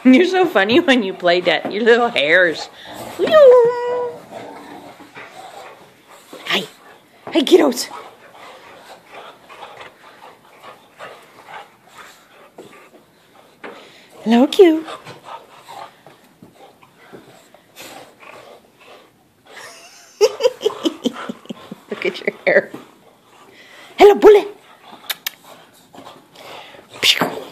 You're so funny when you play that. Your little hairs. Hi. Hi, kiddos. Hello, Q. Look at your hair. Hello, bullet.